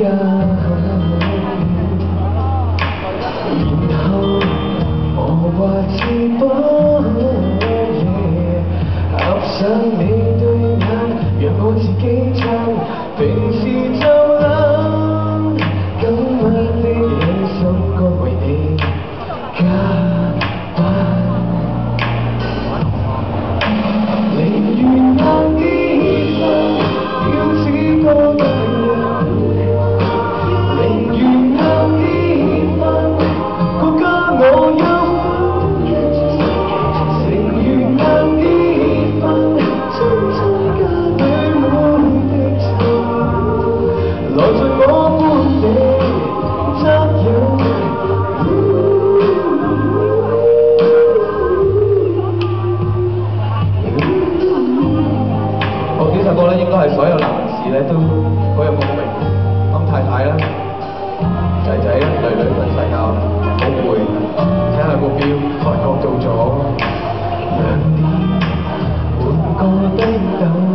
然後我話知不夜，合上你對眼，讓我自己唱。平時就諗，今晚的這首歌為你加班。寧願硬啲分，要只多得人。寧願硬啲分，過加我憂鬱。情願硬啲分，將增加對滿的情，來在我般你責任。呢首歌咧，應該係所有男士咧都好有共鳴。咁太太啦、仔仔啦、女女瞓曬覺，好攰，睇下個錶，發覺到咗2點，半個低竇。